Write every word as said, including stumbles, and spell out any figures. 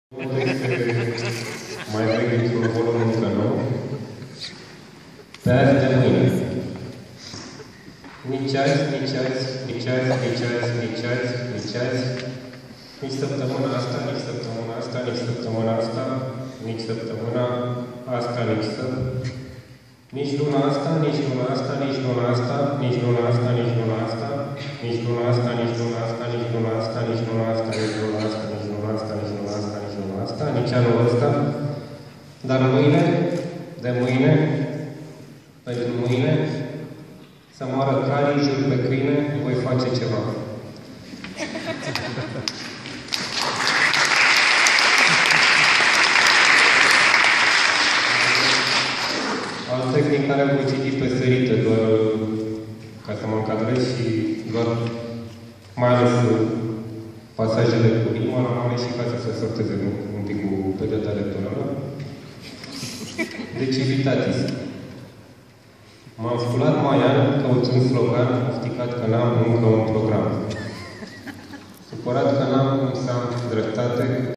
Mai vechi dintr-un volum încă nou. Pe azi de mâine. Nici azi, nici azi, nici azi, nici azi, nici azi, nici azi, nici săptămâna asta, nici săptămâna asta, nici săptămâna asta, nici săptămâna asta, nici săptămâna nici luna asta, nici luna asta, nici luna asta, nici luna asta, nici luna asta, nici luna asta, nici luna asta, nici luna asta, nici luna asta, nici luna asta, nici luna asta, nici luna asta, nici luna asta, nici anul ăsta. Dar mâine, de mâine, pentru mâine, să moară carii, jur pe câine, voi face ceva. Alt tehnic care voi citi pe sărite, doar ca să mă încadrez și doar mai ales pasajele cu rimă, normale și ca să se sorteze un pic cu perioada electorală. De civitatis. M-am sculat mai an, căutând slogan, ofticat că n-am încă un program. Supărat că n-am cum să am dreptate,